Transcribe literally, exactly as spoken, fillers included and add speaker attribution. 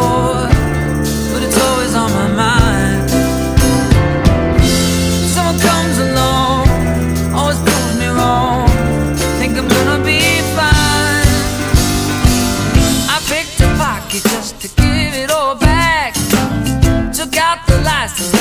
Speaker 1: before, but it's always on my mind. Someone comes along, always proves me wrong, think I'm gonna be fine. I picked a pocket just to give it all back, took out the license